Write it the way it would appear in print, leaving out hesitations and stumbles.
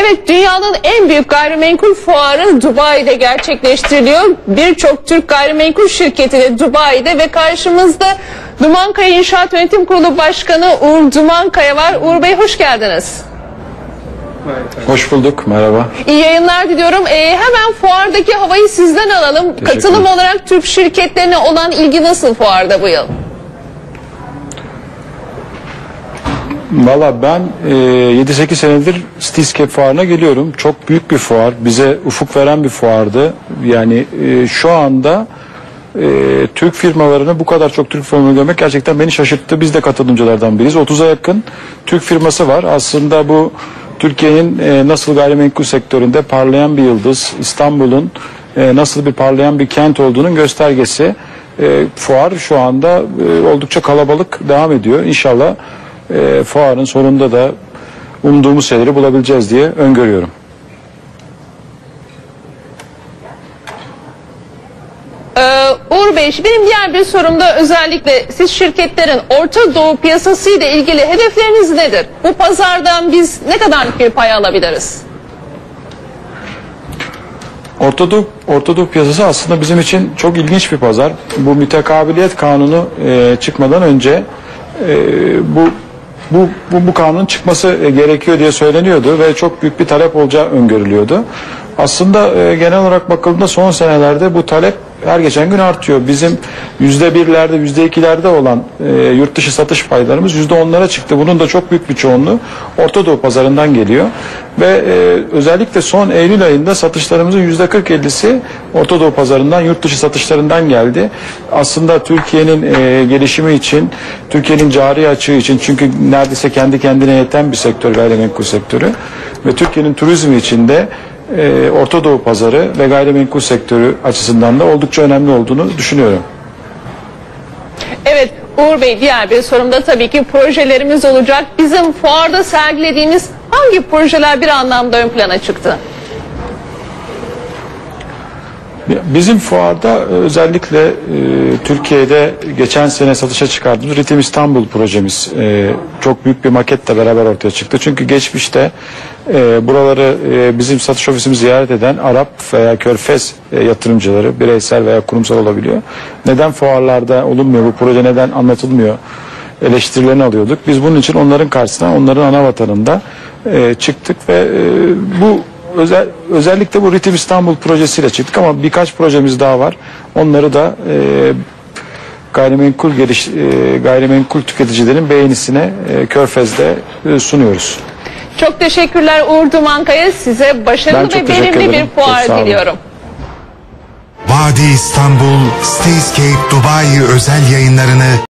Evet, dünyanın en büyük gayrimenkul fuarı Dubai'de gerçekleştiriliyor. Birçok Türk gayrimenkul şirketi de Dubai'de ve karşımızda Dumankaya İnşaat Yönetim Kurulu Başkanı Uğur Dumankaya var. Uğur Bey, hoş geldiniz. Hoş bulduk, merhaba. İyi yayınlar diliyorum. Hemen fuardaki havayı sizden alalım. Katılım olarak Türk şirketlerine olan ilgi nasıl fuarda bu yıl? Valla ben 7-8 senedir Cityscape fuarına geliyorum. Çok büyük bir fuar, bize ufuk veren bir fuardı. Yani şu anda Türk firmalarını, bu kadar çok Türk firmalarını görmek gerçekten beni şaşırttı. Biz de katılımcılardan biriyiz. 30'a yakın Türk firması var. Aslında bu Türkiye'nin nasıl gayrimenkul sektöründe parlayan bir yıldız, İstanbul'un nasıl bir parlayan bir kent olduğunun göstergesi. Fuar şu anda oldukça kalabalık devam ediyor. İnşallah fuarın sonunda da umduğumuz şeyleri bulabileceğiz diye öngörüyorum. Uğur Bey, benim diğer bir sorum da özellikle siz şirketlerin Orta Doğu piyasası ile ilgili hedefleriniz nedir? Bu pazardan biz ne kadarlık bir pay alabiliriz? Orta Doğu piyasası aslında bizim için çok ilginç bir pazar. Bu mütekabiliyet kanunu çıkmadan önce bu kanunun çıkması gerekiyor diye söyleniyordu ve çok büyük bir talep olacağı öngörülüyordu. Aslında genel olarak bakıldığında son senelerde bu talep her geçen gün artıyor. Bizim %1'lerde, %2'lerde olan yurt dışı satış paylarımız %10'lara çıktı. Bunun da çok büyük bir çoğunluğu Orta Doğu pazarından geliyor. Ve özellikle son Eylül ayında satışlarımızın %40-50'si Orta Doğu pazarından, yurt dışı satışlarından geldi. Aslında Türkiye'nin gelişimi için, Türkiye'nin cari açığı için, çünkü neredeyse kendi kendine yeten bir sektör gayrimenkul sektörü ve Türkiye'nin turizmi için de Orta Doğu pazarı ve gayrimenkul sektörü açısından da oldukça önemli olduğunu düşünüyorum. Evet Uğur Bey, diğer bir sorumda tabii ki projelerimiz olacak. Bizim fuarda sergilediğimiz hangi projeler bir anlamda ön plana çıktı? Bizim fuarda özellikle Türkiye'de geçen sene satışa çıkardığımız Ritim İstanbul projemiz çok büyük bir maketle beraber ortaya çıktı. Çünkü geçmişte buraları bizim satış ofisimizi ziyaret eden Arap veya Körfez yatırımcıları, bireysel veya kurumsal olabiliyor. Neden fuarlarda olunmuyor, bu proje neden anlatılmıyor eleştirilerini alıyorduk. Biz bunun için onların karşısına, onların ana vatanında çıktık ve özellikle bu Ritim İstanbul projesiyle çıktık ama birkaç projemiz daha var. Onları da gayrimenkul tüketicilerin beğenisine Körfez'de sunuyoruz. Çok teşekkürler Uğur Dumankaya. Size başarılı ve verimli bir fuar diliyorum. Vadi İstanbul Cityscape Dubai özel yayınlarını